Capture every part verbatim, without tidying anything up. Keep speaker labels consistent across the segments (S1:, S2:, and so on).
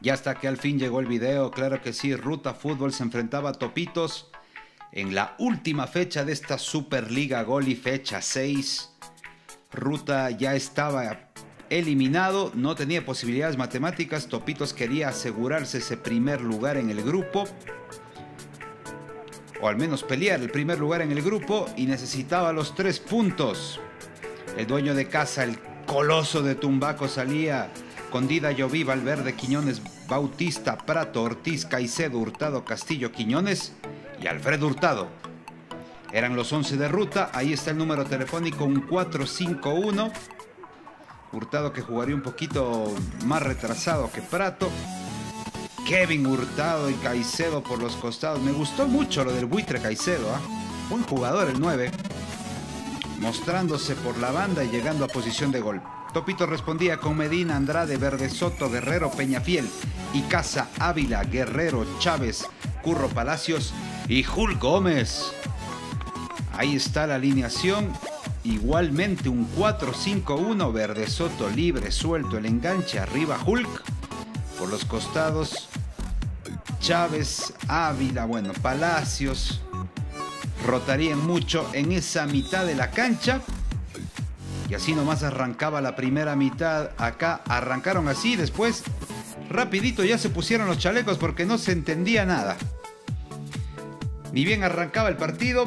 S1: Y hasta que al fin llegó el video, claro que sí, Ruta Fútbol se enfrentaba a Topitos en la última fecha de esta Superliga Goli, fecha seis. Ruta ya estaba eliminado, no tenía posibilidades matemáticas. Topitos quería asegurarse ese primer lugar en el grupo, o al menos pelear el primer lugar en el grupo, y necesitaba los tres puntos. El dueño de casa, el coloso de Tumbaco, salía con Dida, Lloví, Valverde, Quiñones, Bautista, Prato, Ortiz, Caicedo, Hurtado, Castillo, Quiñones y Alfredo Hurtado. Eran los once de Ruta. Ahí está el número telefónico, un cuatro cinco uno. Hurtado, que jugaría un poquito más retrasado que Prato. Kevin Hurtado y Caicedo por los costados. Me gustó mucho lo del buitre Caicedo, ¿eh? Buen jugador el nueve, mostrándose por la banda y llegando a posición de gol. Topito respondía con Medina, Andrade, Verde Soto, Guerrero, Peñafiel, Icaza, Ávila, Guerrero, Chávez, Curro Palacios y Hulk Gómez. Ahí está la alineación. Igualmente un cuatro cinco uno, Verde Soto libre, suelto, el enganche, arriba Hulk, por los costados Chávez, Ávila, bueno, Palacios. Rotarían mucho en esa mitad de la cancha. Y así nomás arrancaba la primera mitad. Acá arrancaron así, después rapidito ya se pusieron los chalecos porque no se entendía nada. Ni bien arrancaba el partido,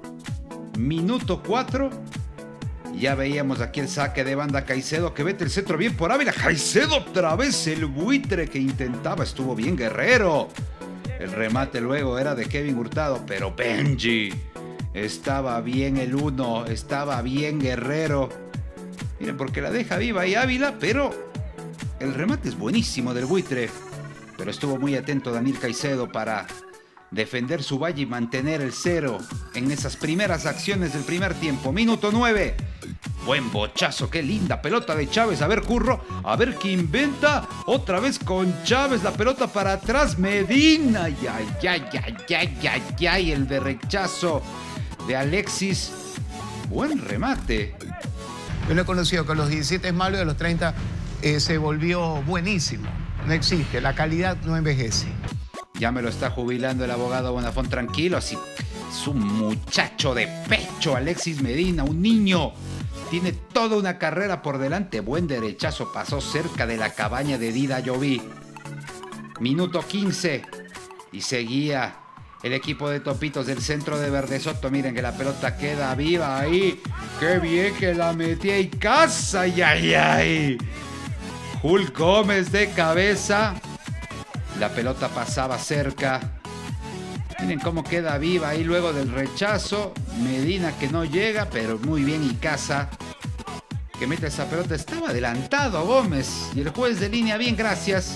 S1: minuto cuatro, ya veíamos aquí el saque de banda. Caicedo, que vete el centro bien por Ávila. Caicedo otra vez, el buitre que intentaba, estuvo bien Guerrero. El remate luego era de Kevin Hurtado, pero Benji, estaba bien el uno, estaba bien Guerrero. Miren, porque la deja viva ahí Ávila, pero el remate es buenísimo del buitre. Pero estuvo muy atento Daniel Caicedo para defender su valle y mantener el cero en esas primeras acciones del primer tiempo. Minuto nueve. Buen bochazo, qué linda pelota de Chávez. A ver, Curro, a ver qué inventa. Otra vez con Chávez, la pelota para atrás. Medina, ay, ay, ay, ay, ay, ay, ay, el de rechazo de Alexis. Buen remate.
S2: Yo lo he conocido, que a los diecisiete es malo y a los treinta eh, se volvió buenísimo. No existe, la calidad no envejece.
S1: Ya me lo está jubilando el abogado Bonafont, tranquilo. Así, es un muchacho de pecho, Alexis Medina, un niño. Tiene toda una carrera por delante. Buen derechazo, pasó cerca de la cabaña de Dida Lloví. Minuto quince. Y seguía el equipo de Topitos del centro de Verde Soto. Miren que la pelota queda viva ahí. ¡Qué bien que la metía! ¡Y casa! ¡Ay, ay, ay! Hulk Gómez de cabeza. La pelota pasaba cerca. Miren cómo queda viva ahí luego del rechazo. Medina, que no llega, pero muy bien Icaza, que mete esa pelota. Estaba adelantado Gómez y el juez de línea, bien, gracias.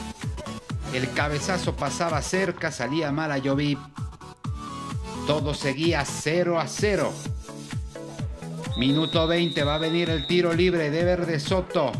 S1: El cabezazo pasaba cerca, salía mal a Lloví. Todo seguía cero a cero. Minuto veinte, va a venir el tiro libre de Verde Soto.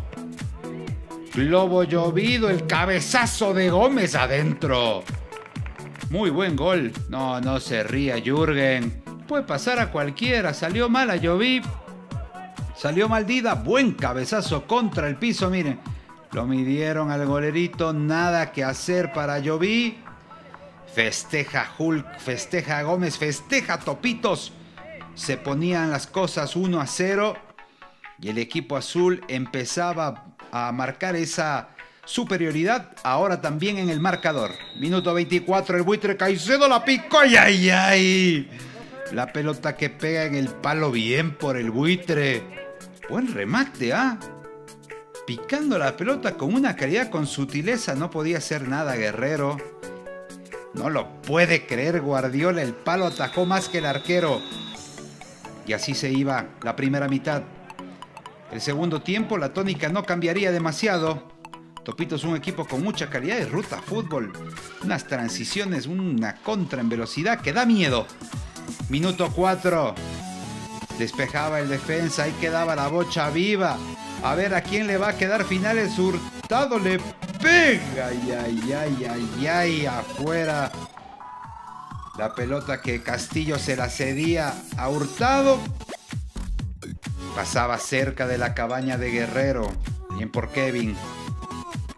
S1: Globo llovido, el cabezazo de Gómez adentro. Muy buen gol. No, no se ría Jürgen. Puede pasar a cualquiera. Salió mal a Lloví. Salió mal Dida. Buen cabezazo contra el piso, miren. Lo midieron al golerito. Nada que hacer para Lloví. Festeja Hulk, festeja Gómez, festeja Topitos. Se ponían las cosas uno a cero. Y el equipo azul empezaba a marcar esa superioridad, ahora también en el marcador. Minuto veinticuatro, el buitre Caicedo la picó. ¡Ay, ay, ay! La pelota que pega en el palo, bien por el buitre. Buen remate, ¿ah? ¿eh? Picando la pelota con una calidad, con sutileza. No podía hacer nada Guerrero. No lo puede creer Guardiola. El palo atajó más que el arquero. Y así se iba la primera mitad. El segundo tiempo, la tónica no cambiaría demasiado. Topitos, un equipo con mucha calidad de Ruta Fútbol. Unas transiciones, una contra en velocidad que da miedo. Minuto cuatro. Despejaba el defensa, ahí quedaba la bocha viva. A ver a quién le va a quedar finales. Hurtado le pega. Ay, ay, ay, ay, ay, afuera. La pelota que Castillo se la cedía a Hurtado. Pasaba cerca de la cabaña de Guerrero. Bien por Kevin.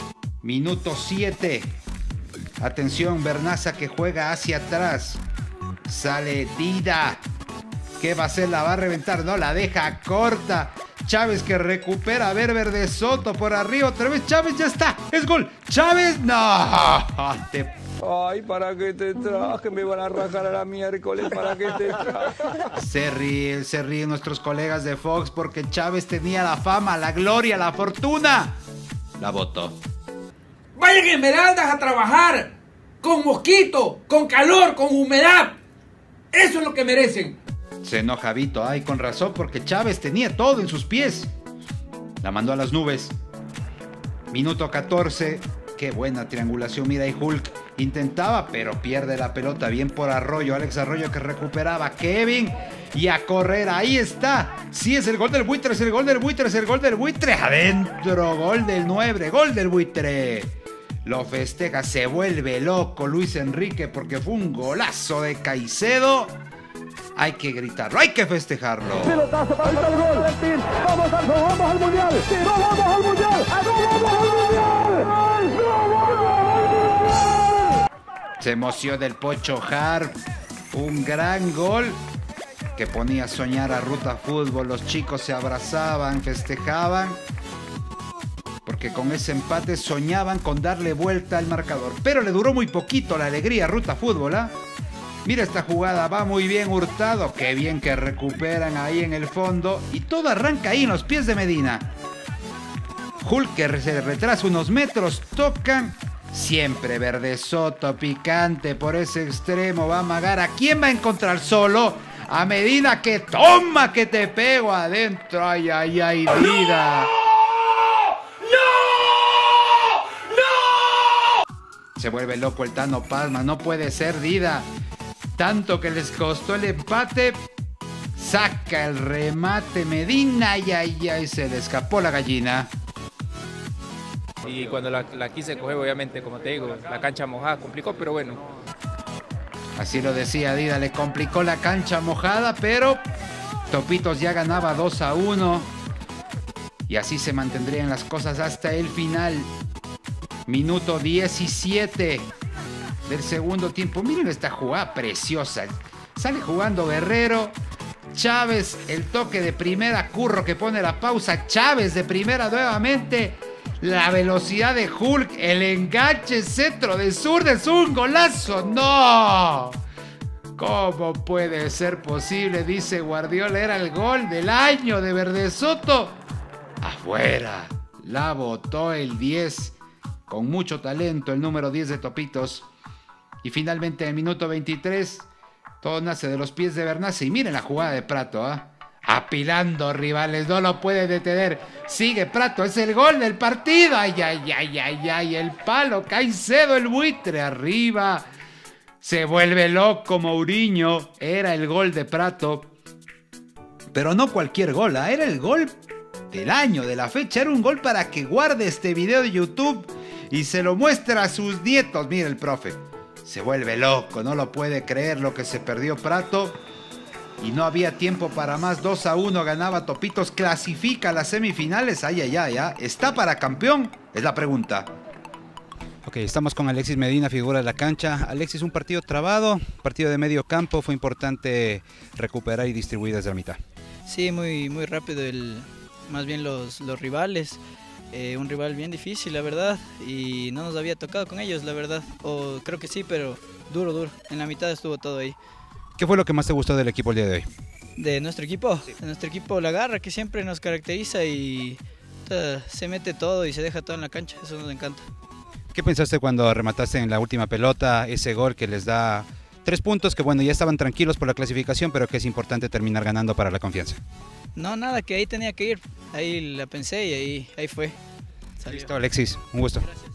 S1: Minuto siete. Atención, Vernaza que juega hacia atrás. Sale Dida. ¿Qué va a hacer? La va a reventar. No, la deja corta. Chávez que recupera. A ver, Verde Soto por arriba. Otra vez Chávez, ya está. Es gol. Chávez, no. Te...
S3: Ay, ¿para qué te traje? Me van a rajar a la miércoles. ¿Para qué te traje?
S1: Se ríen, se ríen nuestros colegas de Fox porque Chávez tenía la fama, la gloria, la fortuna. La votó.
S4: Vayan Esmeraldas a trabajar. Con mosquito, con calor, con humedad. Eso es lo que merecen.
S1: Se enoja Vito, ay, con razón, porque Chávez tenía todo en sus pies. La mandó a las nubes. Minuto catorce. Qué buena triangulación. Mira, y Hulk intentaba, pero pierde la pelota. Bien por Arroyo. Alex Arroyo que recuperaba. Kevin. Y a correr. Ahí está. Sí, es el gol del Buitre. Es el gol del Buitre. Es el gol del Buitre. Adentro. Gol del nueve. Gol del Buitre. Lo festeja. Se vuelve loco Luis Enrique porque fue un golazo de Caicedo. Hay que gritarlo, hay que festejarlo.
S5: Pelotazo para el gol. Vamos al, vamos al mundial. No vamos al mundial. No vamos al mundial. No vamos al mundial.
S1: Se emociona el Pocho Harp. Un gran gol que ponía a soñar a Ruta Fútbol. Los chicos se abrazaban, festejaban. Porque con ese empate soñaban con darle vuelta al marcador. Pero le duró muy poquito la alegría a Ruta Fútbol, ¿ah? ¿eh? Mira esta jugada, va muy bien Hurtado. Qué bien que recuperan ahí en el fondo. Y todo arranca ahí en los pies de Medina. Hulk que se retrasa unos metros, tocan. Siempre Verde Soto, picante por ese extremo. Va a amagar. ¿A quién va a encontrar solo? A Medina que toma, que te pego adentro. Ay, ay, ay, vida. Se vuelve loco el Tano Palma. No puede ser, Dida. Tanto que les costó el empate. Saca el remate Medina. Y ay, ay, se le escapó la gallina.
S6: Y cuando la, la quise coger, obviamente, como te digo, la cancha mojada complicó, pero bueno.
S1: Así lo decía Dida. Le complicó la cancha mojada, pero Topitos ya ganaba dos a uno. Y así se mantendrían las cosas hasta el final. Minuto diecisiete del segundo tiempo. Miren esta jugada preciosa. Sale jugando Guerrero. Chávez, el toque de primera. Curro que pone la pausa. Chávez de primera nuevamente. La velocidad de Hulk. El enganche centro de zurda. Es un golazo. ¡No! ¿Cómo puede ser posible? Dice Guardiola. Era el gol del año de Verde Soto. Afuera. La botó el diez. Con mucho talento, el número diez de Topitos. Y finalmente en el minuto veintitrés, todo nace de los pies de Vernaza. Y miren la jugada de Prato, ¿eh? Apilando rivales, no lo puede detener. Sigue Prato, es el gol del partido. Ay, ay, ay, ay, ay, el palo. Caicedo, el Buitre, arriba. Se vuelve loco Mourinho. Era el gol de Prato. Pero no cualquier gol, ¿eh? Era el gol del año, de la fecha. Era un gol para que guarde este video de YouTube y se lo muestra a sus nietos. Mira el profe. Se vuelve loco, no lo puede creer lo que se perdió Prato. Y no había tiempo para más. dos a uno ganaba Topitos. Clasifica a las semifinales. Ay, ay, ay, ay. ¿Está para campeón? Es la pregunta.
S7: Ok, estamos con Alexis Medina, figura de la cancha. Alexis, un partido trabado, partido de medio campo. Fue importante recuperar y distribuir desde la mitad.
S8: Sí, muy, muy rápido. El, más bien los, los rivales. Eh, un rival bien difícil, la verdad, y no nos había tocado con ellos, la verdad, o creo que sí, pero duro, duro, en la mitad estuvo todo ahí.
S7: ¿Qué fue lo que más te gustó del equipo el día de hoy?
S8: ¿De nuestro equipo? Sí. De nuestro equipo, la garra que siempre nos caracteriza y uh, se mete todo y se deja todo en la cancha, eso nos encanta.
S7: ¿Qué pensaste cuando remataste en la última pelota, ese gol que les da tres puntos, que bueno, ya estaban tranquilos por la clasificación, pero que es importante terminar ganando para la confianza?
S8: No, nada, que ahí tenía que ir, ahí la pensé y ahí, ahí fue. Salió.
S7: Listo, Alexis, un gusto.
S8: Gracias.